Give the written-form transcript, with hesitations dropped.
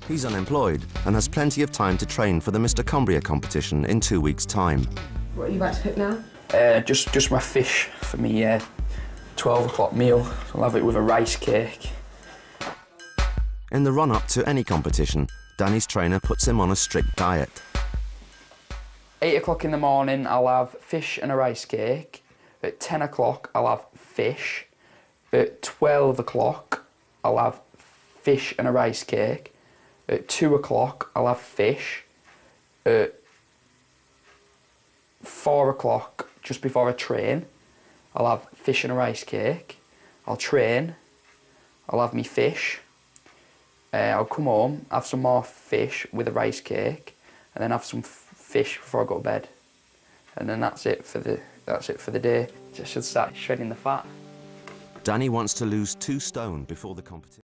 He's unemployed and has plenty of time to train for the Mr Cumbria competition in 2 weeks' time. What are you about to cook now? Just my fish for me 12 o'clock meal. I'll have it with a rice cake. In the run-up to any competition, Danny's trainer puts him on a strict diet. 8 o'clock in the morning, I'll have fish and a rice cake. At 10 o'clock, I'll have fish. At 12 o'clock, I'll have fish and a rice cake. At 2 o'clock, I'll have fish. At 4 o'clock, just before I train, I'll have fish and a rice cake. I'll train. I'll have me fish. I'll come home, have some more fish with a rice cake, and then have some fish before I go to bed. And then that's it for the day. Just should start shredding the fat. Danny wants to lose 2 stone before the competition.